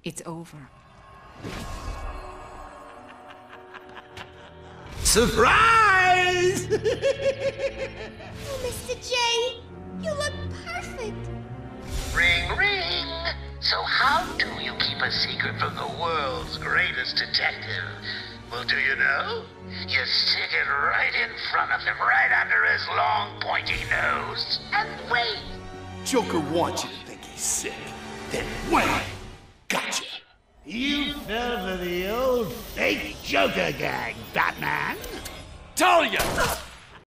It's over. Surprise! Oh, Mr. J, you look perfect. Ring, ring! So how do you keep a secret from the world's greatest detective? Well, do you know? You stick it right in front of him, right under his long, pointy nose, and wait. Joker wants you to think he's sick. Then wham! Gotcha! You fell for the old fake Joker gag, Batman. Talia!